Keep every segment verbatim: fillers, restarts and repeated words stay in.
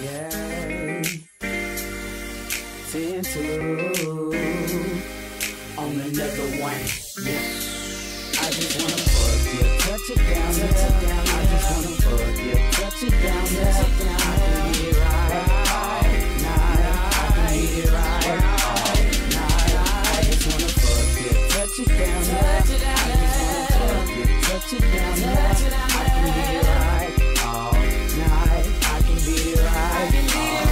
Yeah. ten two on another one. Yeah. I just wanna fuck you, touch it down there. I just wanna fuck you, touch it down there. I can get it right all night. I can get it right all night. I just wanna fuck you, touch it down there. I just wanna fuck you, touch it down there. I can get it right all night. I can get it right all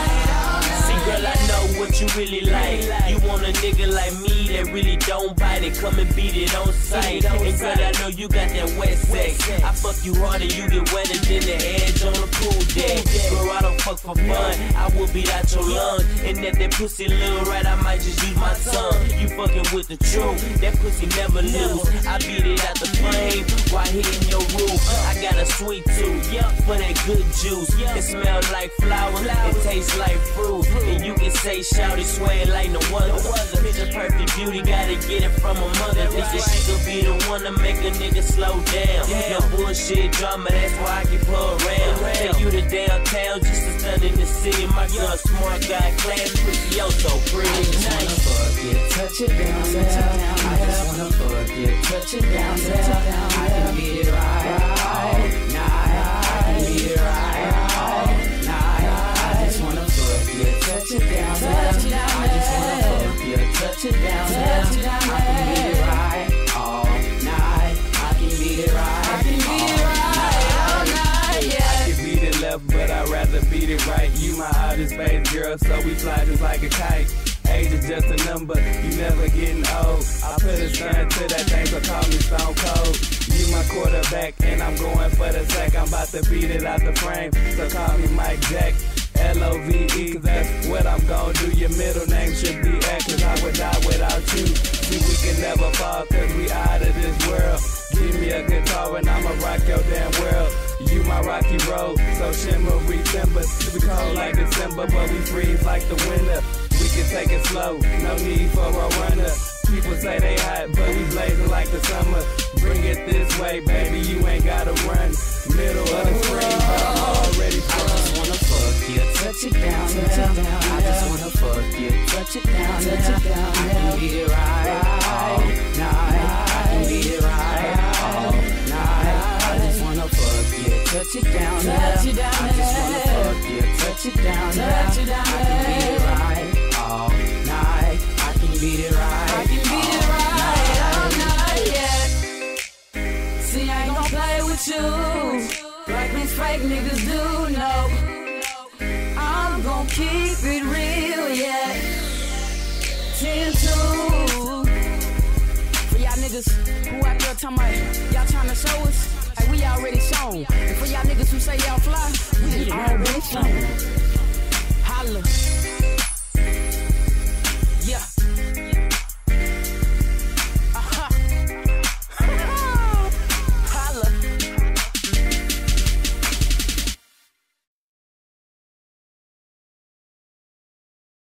night. See, girl, I know what you really like. You want a nigga like me that really don't bite it. Come and beat it on sight. And girl, I know you got that wet sex. I fuck you hard and you get wetter than the edge on a pool deck. Girl, I don't fuck for fun. I will beat out your lung. And that that pussy little right, I might just use my tongue. You fucking with the truth. That pussy never lose. I beat it out the flame while hitting your roof. I got a sweet tooth for that good juice. It smells like flowers. It tastes like fruit. And you can say shouty sway like no other. Picture perfect beauty, gotta get it from a mother. Thinking she could be the one to make a nigga slow down. No bullshit drama, that's why I keep her around. Take you to downtown just to stun in the city. My girl smart, got class, pussy, oh so pretty. I just wanna fuck you, touch it down there. I just wanna fuck you, touch it down there. I can get it right all night. I can get it right all night. I just wanna fuck you, touch it down there. I just wanna fuck you, touch it down there. I can get it right all night. I can get it right. I can get it right all night. Yeah. I can beat it left, but I'd rather beat it right. You my outer space girl, so we fly just like a kite. Age is just a number, you never getting old. I put a stun to that thing, so call me Stone Cold. You my quarterback, and I'm going for the sack. I'm about to beat it out the frame, so call me Mike Jack. L O V E, that's what I'm gon' do. Your middle name should be X, cause I would die without you. See, we can never fall, cause we out of this world. Give me a guitar and I'ma rock your damn world. You my rocky road, so shimmery timber. We cold like December, but we freeze like the winter. We can take it slow, no need for a runner. People say they hot, but we blazing like the summer. Bring it this way, baby, you ain't gotta run. Middle of the spring, but I'm already sprung. I just wanna fuck you, touch it down there. I just wanna fuck you, touch it down there. I can get it right all night. I can get it right all night. I just wanna fuck you, touch it down there. I just wanna fuck you, touch it down there. I can get it right all night. I can beat it right. I can beat it right all night. Yeah. See, I ain't gon' play with you like these fake niggas do. No, I'm gon' keep it real. Yeah. ten two for y'all niggas who out there talking about y'all trying to show us. Like we already shown. And for y'all niggas who say y'all fly, we already shown.